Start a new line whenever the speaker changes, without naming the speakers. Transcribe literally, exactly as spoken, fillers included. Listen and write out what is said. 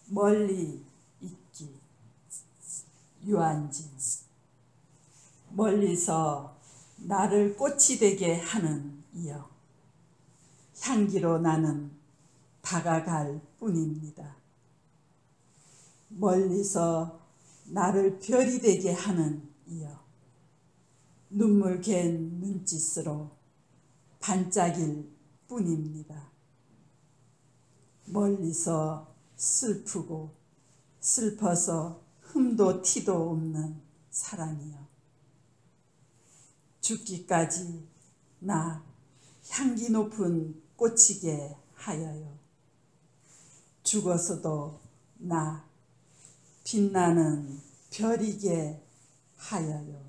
멀리 있기. 유한진. 멀리서 나를 꽃이 되게 하는 이여, 향기로 나는 다가갈 뿐입니다. 멀리서 나를 별이 되게 하는 이여, 눈물 갠 눈짓으로 반짝일 뿐입니다. 멀리서 슬프고 슬퍼서 흠도 티도 없는 사랑이여, 죽기까지 나 향기 높은 꽃이게 하여요. 죽어서도 나 빛나는 별이게 하여요.